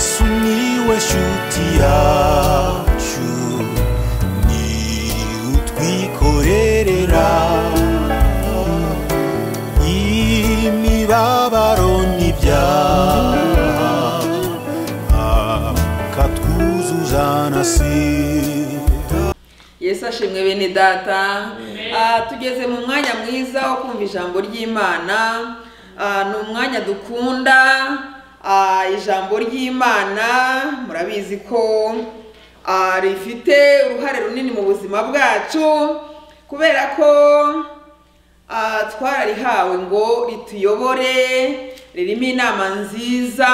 Yesu niwe shuti yacu, ni utwikorerera imibabaro n'ibyaha, akatwuzuza na sida. Yesu ashimwe bene data. Tugeze mu mwanya mwiza wo kumva ijambo ry'Imana. Ni umwanya dukunda. Ijambo ry'Imana murabizi ko rifite uruhare runini mu buzima bwacu, kubera ko twararihawe ngo rituyobore, ririmo inama nziza,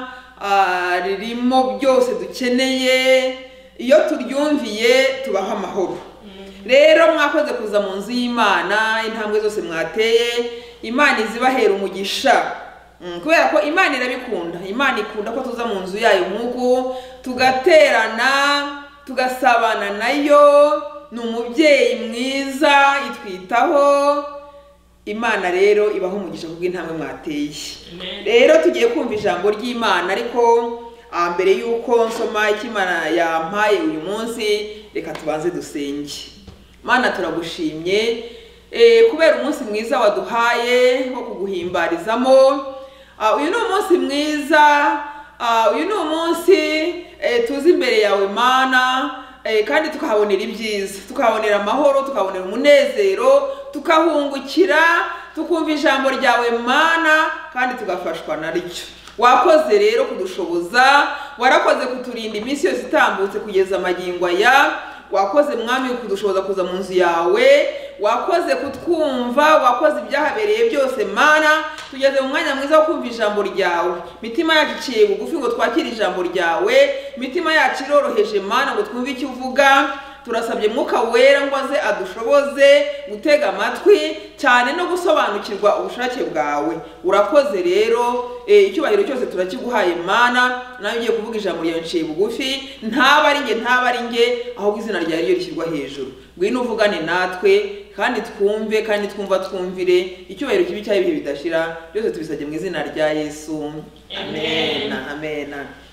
ririmo byose dukeneye. Iyo turyumviye tubaho amahoro. Rero mwakoze kuza mu nzu y'Imana, intambwe zose mwateye Imana izibahera umugisha, kubera ko Imana irabikunda. Imana ikunda ko tuza mu nzu yayo nk'uku tugaterana tugasabana nayo. Ni umubyeyi mwiza, itwitaho. Imana rero ibaho umugisha kubw'intambwe mwateye. Rero tugiye kumva ijambo ry'Imana, ariko mbere yuko nsoma icyo Imana yampaye uyu munsi, reka tubanze dusenge. Mana, turagushimye kubera umunsi mwiza waduhaye wo kuguhimbarizamo. Uyu ni umunsi mwiza, uyu ni umunsi tuzi imbere yawe Mana, kandi tukahabonera ibyiza, tukahabonera amahoro, tukahabonera umunezero, tukahungukira, tukumva ijambo ryawe Mana, kandi tugafashwa naryo. Wakoze rero kudushoboza, warakoze kuturinda iminsi yose itambutse kugeza amagingo aya. Wakoze Mwami kudushoboza kuza mu nzu yawe, wakoze kutwumva, wakoze ibyahabereye byose Mana. Tugeze mu mwanya mwiza wo kumva ijambo ryawe. Mitima yacu iciye bugufi ngo twakire ijambo ryawe, mitima yacu iroroheje Mana ngo twumve icyo uvuga. Turasabye Mwuka Wera ngo aze adushoboze gutega amatwi cyane no gusobanukirwa ubushake bwawe. Urakoze rero, icyubahiro cyose turakiguhaye Mana. Nawe ugiye kuvuga ijambo ryawe nciye bugufi, ntaba ari nge ahubwo izina ryawe ryo rishyirwa hejuru. Ngwino uvugane natwe kandi twumve, kandi twumvire. Icyubahiro kibi cyawe ibihe bidashira, byose tubisabye mu izina rya Yesu, amen, amen.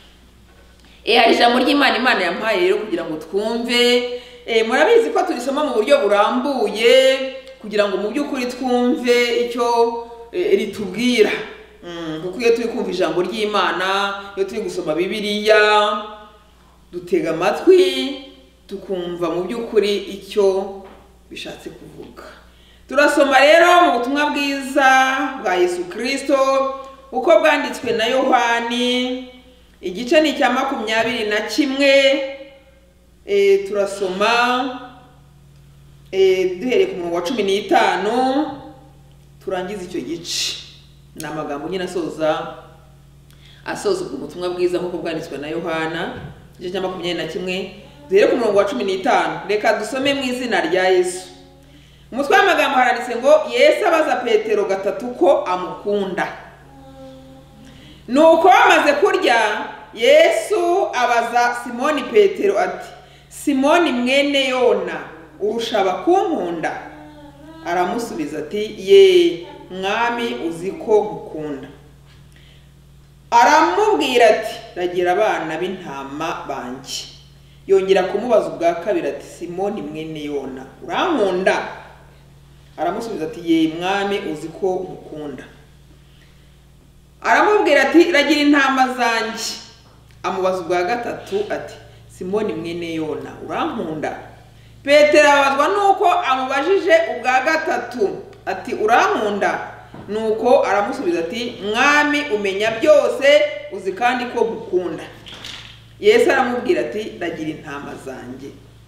Hari ijambo ry'Imana Imana yampaye rero kugira ngo twumve. Murabizi ko turisoma mu buryo burambuye kugira ngo mu by'ukuri twumve icyo ritubwira. Kuko iyo turi kumva ijambo ry'Imana, iyo turi gusoma Bibiliya, dutega amatwi tukumva mu by'ukuri icyo bishatse kuvuga. Turasoma rero mu butumwa bwiza bwa Yesu Kristo uko bwanditswe na Yohani, igice ni cya 21. Turasoma duhereye ku murongo wa 15 turangiza icyo gice. Ni amagambo nyine asoza ubutumwa bwiza nk'uko bwanditswe na Yohana, igice cya 21. Duhere ku murongo wa 15. Reka dusome mu izina rya Yesu. Umutwe w'amagambo haranditse ngo Yesu abaza Petero gatatu ko amukunda. Nuko bamaze kurya, Yesu abaza Simoni Petero ati, Simoni mwene Yona, urusha kunkunda? Aramusubiza ati, ye Mwami, uzi ko nkukunda. Aramubwira ati, ragira abana b'intama banjye. Yongera kumubaza ubwa kabiri ati, Simoni mwene Yona, urankunda? Aramusubiza ati, ye Mwami, uzi ko nkukunda. Aramubwira ati, ragira intama zanjye. Amubaza ubwa gatatu ati, Simoni mwene Yona, urankunda? Petero abazwa nuko amubajije ubwa gatatu ati, urankunda? Nuko aramusubiza ati, Mwami, umenya byose, uzi kandi ko nkukunda. Yesu aramubwira ati, ragira intama zanjye.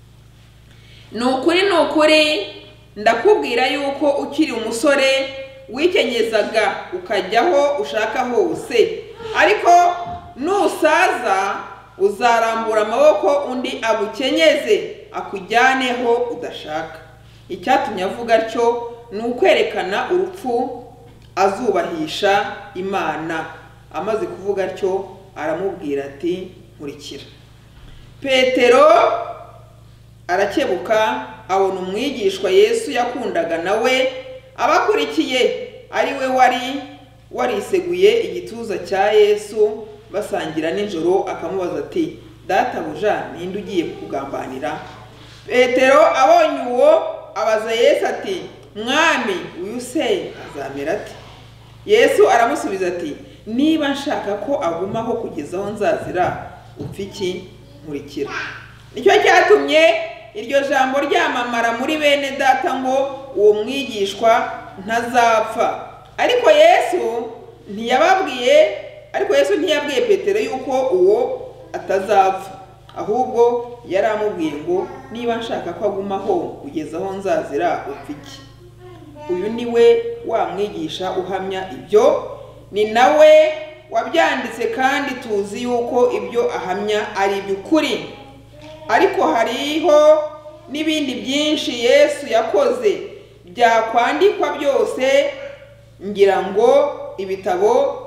Nukuri ndakubwira yuko ukiri umusore wikenyezaga ukajyaho ushaka hose, ariko nusaza uzarambura amaboko undi agukenyeze akujyaneho udashaka. Icyatumye avuga atyo ni ukwerekana urupfu azubahisha Imana. Amaze kuvuga atyo aramubwira ati, nkurikira. Petero arakebuka abona umwigishwa Yesu yakundaga nawe abakurikiye, ari we wari wariseguye igituza cya Yesu basangira nijoro akamubaza ati databuja ninde ugiye kukugambanira? Petero abonye uwo abaza Yesu ati mwami uyu se azamera ate? Yesu aramusubiza ati niba nshaka ko agumaho kugeza aho nzazira upfa iki? Nkurikira. Nicyo cyatumye iryo jambo ryamamara muri bene data ngo uwo mwigishwa ntazapfa. Ariko Yesu ntiyabwiye Petero yuko uwo atazapfa, ahubwo yaramubwiye ngo niba nshaka ko agumaho kugeza aho nzazira upfa iki? Uyu niwe wa mwigisha uhamya ibyo, ni nawe wabyanditse kandi tuzi yuko ibyo ahamya ari iby'ukuri. Ariko hariho n'ibindi byinshi Yesu yakoze byakwandikwa byose, ngira ngo ibitabo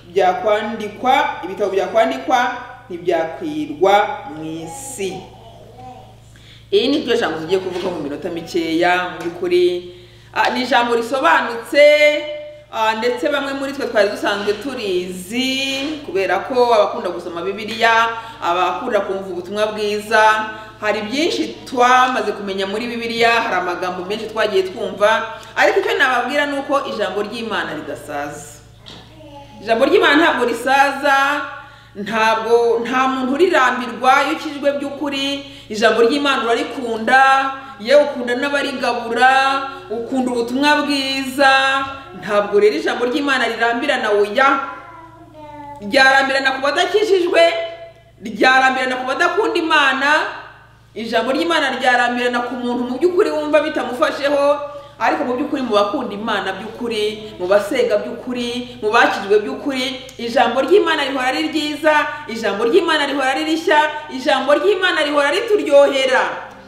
byakwandikwa ntibyakwirwa mu isi. Iyi ni ryo jambo tugiye kuvuga mu minota mikeya. Muri kuri ni ijambo risobanutse, ndetse bamwe muri twe twari dusanzwe turizi kubera ko abakunda gusoma Bibiliya, abakunda kumva ubutumwa bwiza. Hari byinshi twamaze kumenya muri Bibiliya, hari amagambo menshi twagiye twumva, ariko icyo nababwira nuko ijambo ry'Imana ridasaza. Ijambo ry'Imana ntabwo risaza, nta muntu urirambirwa. Iyo ukijwe by'ukuri ijambo ry'Imana urarikunda, yewe ukunda n'abarigabura, ukunda ubutumwa bwiza. Ntabwo rero ijambo ry'Imana rirambirana, oya, ryarambirana ku badakijijwe, ryarambirana ku badakunda Imana. Ijambo ry'Imana ryarambirana ku muntu mu by'ukuri wumva bitamufasheho, ariko mu by'ukuri mu bakunda Imana by'ukuri, mu basenga by'ukuri, mu bakijwe by'ukuri, ijambo ry'Imana rihora ari ryiza, ijambo ry'Imana rihora ari rishya, ijambo ry'Imana rihora rituryohera.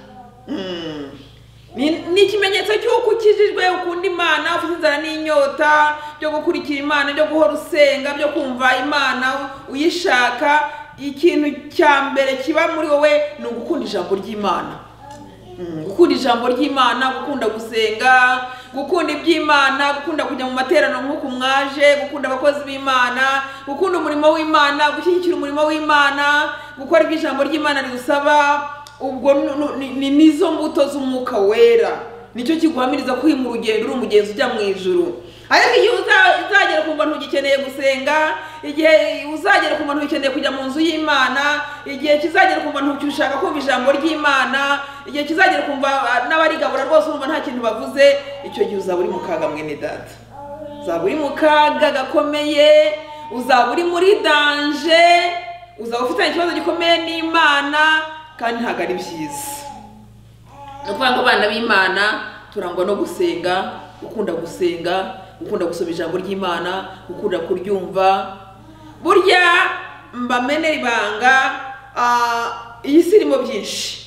Ni ikimenyetso cy'uko ukijijwe, ukunda Imana, ufite inzara n'inyota byo gukurikira Imana, byo guhora usenga, byo kumva Imana uyishaka. Ikintu cya mbere kiba muri wowe ni ugukunda ijambo ry'Imana. Gukunda ijambo ry'Imana, gukunda gusenga, gukunda iby'Imana, gukunda kujya mu materaniro nk'uko mwaje, gukunda abakozi b'Imana, gukunda umurimo w'Imana, gushyigikira umurimo w'Imana, gukora ibyo ijambo ry'Imana ridusaba. Ubwo nizo mbuto z'umwuka wera, nicyo kiguhamiriza ko uri mu rugendo, uri umugenzi ujya mu ijuru. Ariko igihe uzagera kumva ntugikeneye gusenga, igihe uzagera kumva ntugikeneye kujya mu nzu y'Imana, igihe kizagera kumva ntucyushaka kumva ijambo ry'Imana, igihe kizagera kumva n'abarigabura rwose urumva nta kintu bavuze, icyo gihe uzaba uri mu kaga mwene data. Uzaba uri mu kaga gakomeye, uzaba uri muri danje, uzaba ufite ikibazo gikomeye n'Imana, kandi ntabwo ari byiza. Ni ukuvuga ngo abana b'Imana turangwa no gusenga, gukunda gusenga, gukunda gusoma ijambo ry'Imana, gukunda kuryumva. Burya mbamenera ibanga, iyi si irimo byinshi,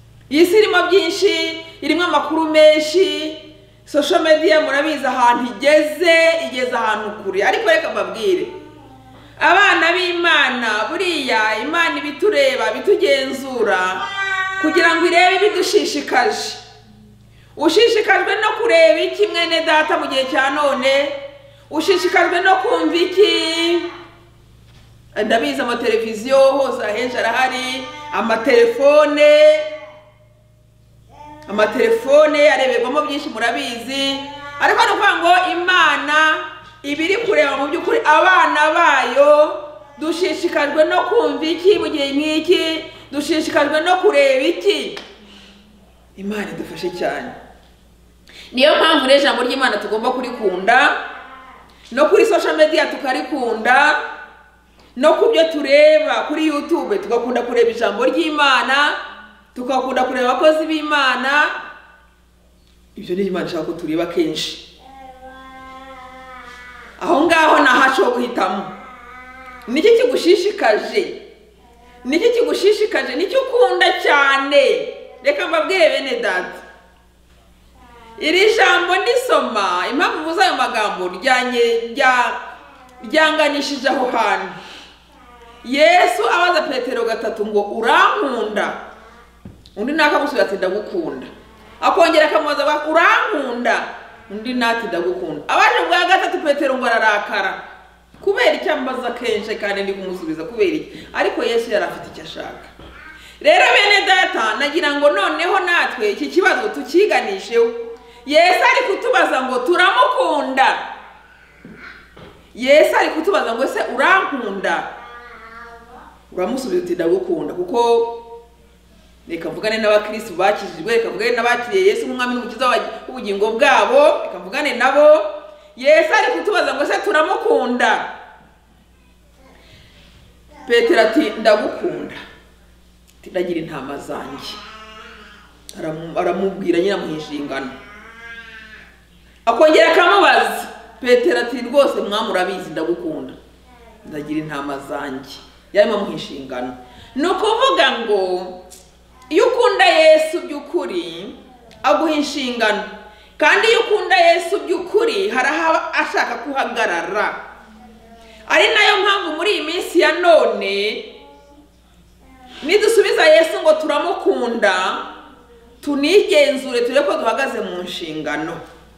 irimo amakuru menshi. Social media murabizi ahantu igeze ahantu kure. Ariko reka mbabwire, abana b'Imana buriya Imana ibitureba, bitugenzura kugira ngo irebe ibidushishikaje. Ushishikajwe no kureba iki mwene data mu gihe cya none? Ushishikajwe no kumva iki? Ndabizi amateleviziyo hose ahenshi arahari, amatelefone areberwamo byinshi murabizi. Ariko ni ukuvuga ngo Imana ibiri kureba mu by'ukuri abana bayo. Dushishikajwe no kumva iki mu gihe nk'iki? Dushishikajwe no kureba iki? Imana idufashe cyane. Niyo mpamvu rero ijambo ry'Imana tugomba kurikunda, no kuri social media tukarikunda, no kubyo tureba kuri YouTube tugakunda kureba ijambo ry'Imana, tukakunda kureba abakozi b'Imana. Ibyo ni Imana ishaka ko tureba kenshi. Aho ngaho nahaco guhitamo. Niki kigushishikaje? Nicyo ukunda cyane. Reka mbabwire bene data, iri jambo ndisoma, impamvu mvuze ayo magambo ryanganishije aho hantu. Yesu abaza Petero gatatu ngo urankunda? Undi nakamusubiza ati ndagukunda. Akongera akamubaza ngo urankunda? Undi nati ndagukunda. Abaje bwa gatatu Petero ngo ararakara. kubera icyo ambaza kenshi kandi ndi kumusubiza kubera iki, ariko Yesu yari afite icyo ashaka. Rero bene data, nagira ngo noneho natwe iki kibazo tukiganisheho. Yesu ari kutubaza ngo turamukunda. Yesu ari kutubaza ngo se urankunda? Uramusubiza uti ndagukunda, kuko reka mvugane n'abakristo bakijijwe, reka mvugane n'abakiriye Yesu nk'umwami n'umukiza w'ubugingo bwabo, reka mvugane nabo. Yesu ari kutubaza ngo se turamukunda? Petero ati ndagukunda, ndagira intama zanjye. Aramubwira nyina mu inshingano. Akongera akamubaza, Petero ati rwose mwamurabizi ndagukunda, ndagira intama zanjye. Yarimo mu inshingano. Nukuvuga ngo iyo ukunda Yesu by'ukuri aguha inshingano, kandi iyo ukunda Yesu by'ukuri haraha ashaka kuhagarara. Ari nayo mpamvu muri iyi minsi ya none nidusubiza Yesu ngo turamukunda, tunigenzure turebe ko duhagaze mu nshingano.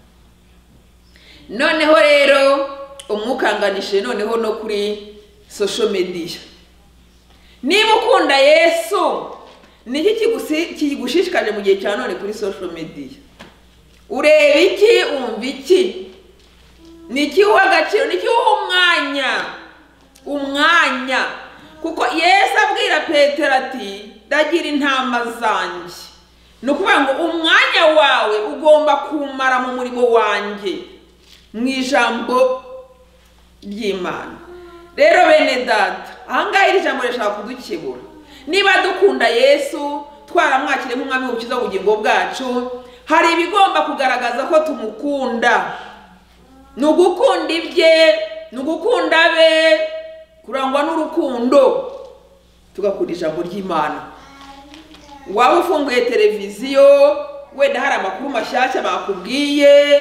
Noneho rero umwukanganishe noneho no kuri social media. Niba ukunda Yesu, niki kigushishikaje mu gihe cya none kuri social media? Ureba iki, umva iki? Niki wagaciro, niki umwanya? Kuko Yesu abwira Petero ati ndagira intama zanjye. Nukuvuga ngo umwanya wawe ugomba kumara mu murimo wanjye, mu ijambo ry'Imana. Rero bene data, ahangaha iri jambo rishaka kudukebura. Niba dukunda Yesu, twaramwakiriye nk'umwami w'ubukiza w'ubugingo bwacu, hari ibigomba kugaragaza ko tumukunda. Nugukunda ibye, nugukunda be, kurangwa n'urukundo, tugakunda ijambo ry'Imana. Waba ufunguye televiziyo, wenda hari amakuru mashyashya bakubwiye,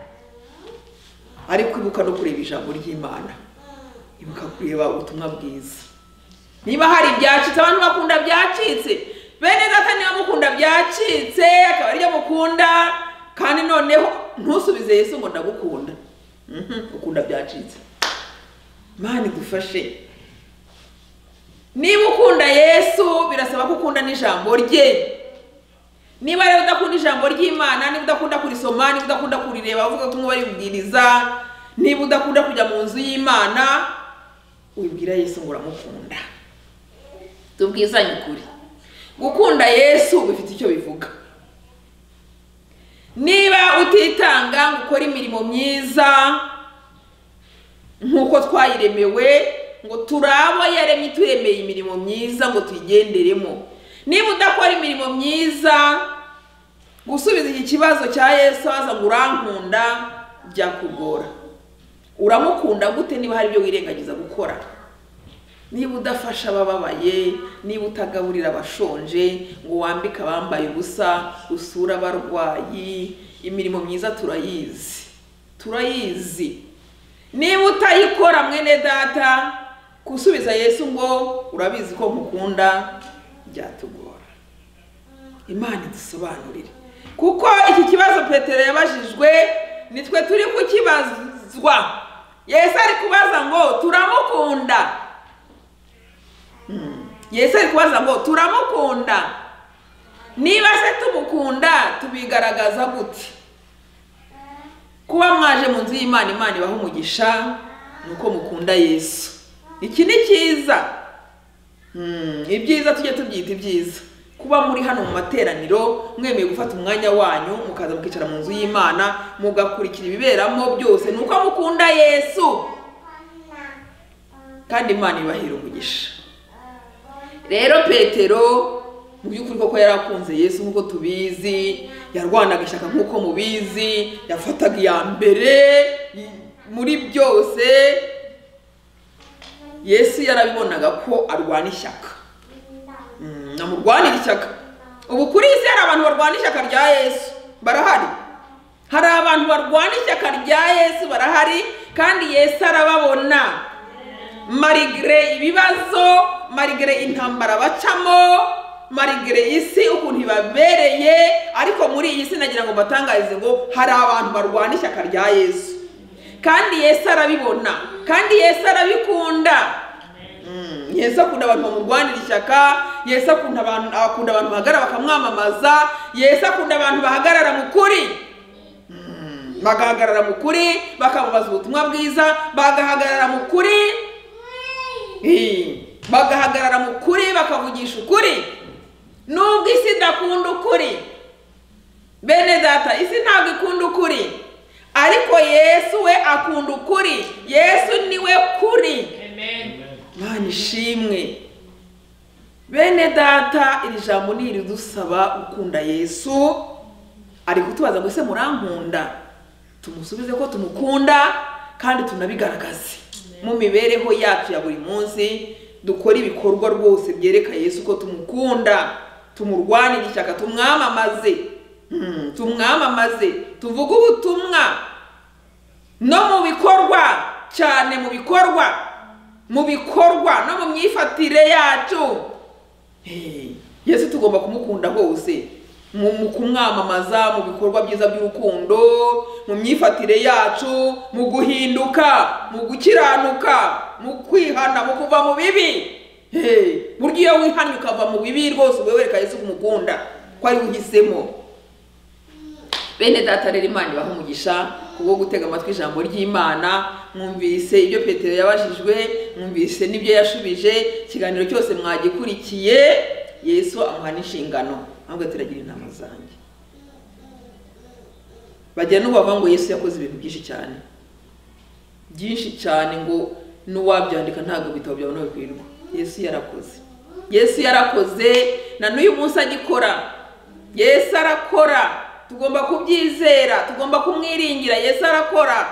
ariko ibuka no kureba ijambo ry'Imana, ibuka kureba ubutumwa bwiza. Niba hari ibyacitse, abantu bakunda byacitse, bene data niba mukunda byacitse akaba ariyo mukunda, kandi noneho ntusubize Yesu ngo ndagukunda. Ukunda byacitse. Imana idufashe. Niba ukunda Yesu birasaba ko ukunda n'ijambo rye. Niba rero udakunda ijambo ry'Imana, niba udakunda kurisoma, niba udakunda kurireba uvuga ko bari kubwiriza, niba udakunda kujya mu nzu y'Imana, wibwira Yesu ngo uramukunda. Tubwizanye ukuri. Gukunda Yesu bifite icyo bivuga. Niba utitanga gukora imirimo myiza nkuko twayiremewe, ngo turabo yaremye turemeye imirimo myiza ngo tuyigenderemo. Niba udakora imirimo myiza, gusubiza iki kibazo cya Yesu aza ngo urankunda byakugora. Uramukunda gute niba hari ibyo wirengagiza gukora? Niba udafasha abababaye, niba utagaburira abashonje, ngo wambike abambaye ubusa, usura abarwayi, imirimo myiza turayizi. Niba utayikora mwene data, kusubiza Yesu ngo urabizi ko mukunda byatugora. Imana idusobanurire, kuko iki kibazo Petero yabajijwe nitwe turi kukibazwa. Yesu ari kubaza ngo turamukunda. Yesu ari kubaza ngo turamukunda. Niba se tumukunda tubigaragaza gute? Kuba mwaje mu nzu y'Imana, Imana ibaha umugisha, nuko mukunda Yesu. Iki ni cyiza. Ibyiza tujye tubyita ibyiza. Kuba muri hano mu materaniro, mwemeye gufata umwanya wanyu mukaza mukicara mu nzu y'Imana, mugakurikira ibiberamo byose, nuko mukunda Yesu. Kandi Imana ibahira umugisha. Rero Petero mu by'ukuri koko yarakunze Yesu nkuko tubizi, yarwanaga ishyaka nkuko mubizi, yafataga iya mbere muri byose. Yesu yarabibonaga ko arwana ishyaka. Namurwanira ishyaka. Ubu kuri isi hari abantu barwana ishyaka rya Yesu, barahari. Hari abantu barwana ishyaka rya Yesu, barahari, kandi Yesu arababona. Marigre ibibazo, marigre intambara bacamo, marigre isi ukuntu ibabereye, ariko muri iyi si nagira ngo batangarize ngo hari abantu barwana ishyaka rya Yesu. kandi Yesu arabibona, kandi Yesu arabikunda. Yesu akunda abantu bamurwanira ishyaka, Yesu akunda abantu bahagarara bakamwamamaza, Yesu akunda abantu bahagarara mu kuri, bagahagarara mu kuri bakamubaza ubutumwa bwiza, bagahagarara mu kuri, bagahagarara mu kuri bakavugisha ukuri. Nubwo isi idakunda ukuri, bene data, isi ntabwo ikunda ukuri, ariko Yesu we akunda ukuri. Yesu niwe kuri. Amen. Mana ishimwe. Bene data, iri jambo ni ridusaba gukunda Yesu. Ari kutubaza ngo ese murankunda? Tumusubize ko tumukunda kandi tunabigaragaze mu mibereho yacu ya buri munsi. Dukora ibikorwa rwose byereka Yesu ko tumukunda, tumurwanira ishyaka, tumwamamaze, tumwamamaze, tuvuga ubutumwa no mu bikorwa, cyane mu bikorwa, no mu myifatire yacu. Yesu tugomba kumukunda hose, mu kumwamamaza, mu bikorwa byiza by'urukundo, mu myifatire yacu, mu guhinduka, mu gukiranuka, mu kwihana, mu kuva mu bibi. Buryo iyo wihanye ukava mu bibi rwose wereka Yesu kumukunda ko ari uhisemo. Bene data, rero Imana ibaha umugisha kubwo gutega amatwi ijambo ry'Imana. Mwumvise ibyo Petero yabajijwe, mwumvise n'ibyo yashubije. Ikiganiro cyose mwagikurikiye. Yesu amuha n'inshingano, ahubwo turagira inama zanjye. Bagira n'ubavuga ngo Yesu yakoze ibintu byinshi cyane ngo n'uwabyandika ntabwo bitabo byawe no bikwirwa. Yesu yarakoze na n'uyu munsi agikora. Yesu arakora, tugomba kubyizera, tugomba kumwiringira. Yesu arakora.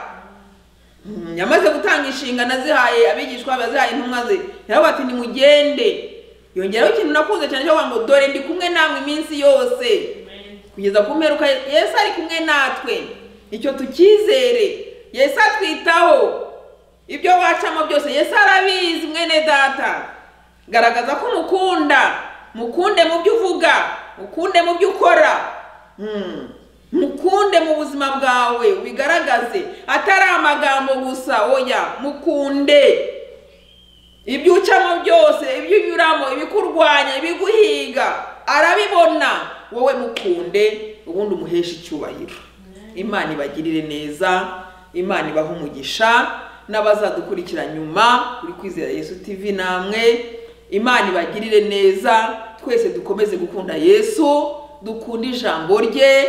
Yamaze gutanga inshingano azihaye abigishwa, abazihaye intumwa ze. Yaravuga ati nimugende. Yongeraho ikintu nakunze cyane cyo ngo dore ndi kumwe namwe iminsi yose kugeza ku mperuka. Yesu ari kumwe natwe, icyo tukizere. Yesu atwitaho, ibyo wacamo byose Yesu arabizi. Mwene data, garagaza ko mukunda, mukunde mu byo uvuga, mukunde mu byo ukora, mukunde mu buzima bwawe, bigaragaze atari amagambo gusa. Oya, mukunde ibyo ucamo byose, ibyo unyuramo, ibikurwanya, ibiguhiga, arabibona. Wowe mukunde, ubundi umuhesha icyubahiro. Imana ibagirire neza, Imana ibaha umugisha. N'abazadukurikira nyuma kuri Kwizera Yesu TV namwe, Imana ibagirire neza. Twese dukomeze gukunda Yesu, dukunda ijambo rye,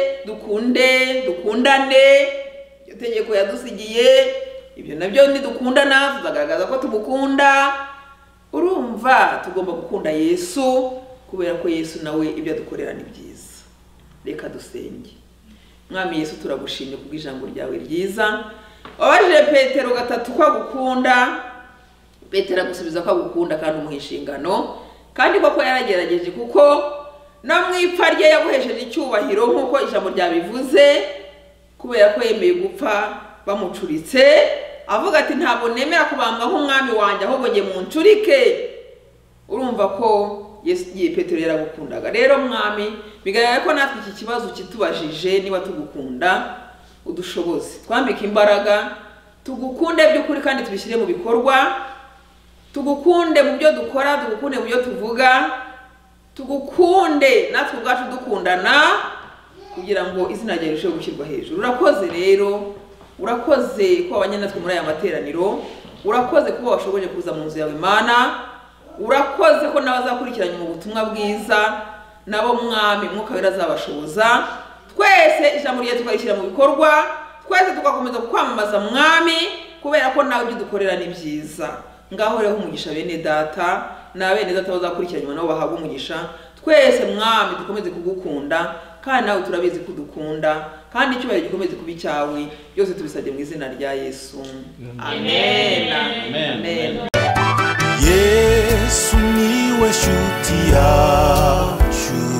dukundane. Iryo tegeko yadusigiye, ibyo nabyo nidukundana tuzagaragaza ko tumukunda. Urumva, tugomba gukunda Yesu kubera ko Yesu nawe ibyo adukorera ni byiza. Reka dusenge. Mwami Yesu, turagushimye kubw'ijambo ryawe ryiza. Wabajije Petero gatatu ko agukunda, Petero agusubiza ko agukunda kandi umuha inshingano, kandi koko yaragerageje kuko no mu ipfa rye yaguhesheje icyubahiro nk'uko ijambo ryabivuze, kubera ko yemeye gupfa bamucuritse, avuga ati ntabwo nemera kubambwa nk'umwami wanjye, ahubwo nge muncurike. Urumva ko Petero yaragukundaga. Rero Mwami, bigaragara ko natwe iki kibazo kitubajije, niba tugukunda udushoboze, twambike imbaraga, tugukunde by'ukuri kandi tubishyire mu bikorwa. Tugukunde mu byo dukora, tugukunde mu byo tuvuga, tugukunde natwe ubwacu dukundana, kugira ngo izina ryawe rirusheho gushyirwa hejuru. Urakoze rero, urakoze ko wabanye natwe muri aya materaniro, urakoze kuba washoboje kuza mu nzu yawe Mana, urakoze ko n'abazakurikiranye mu butumwa bwiza nabo Mwami Mwuka Wera azabashoboza. Twese ijambo ryawe tukarishyira mu bikorwa, twese tugakomeza kwamamaza Mwami, kubera ko nawe ibyo dukorera ni byiza. Ngaho rero umugisha bene data, na bene data bazakurikiranye nabo bahabwa umugisha. Twese Mwami dukomeze kugukunda, kandi nawe turabizi kudukunda, kandi icyubahiro gikomeze kuba icyawe. Byose tubisabye mu izina rya Yesu. Amen. Amen. Yesu niwe shuti yacu.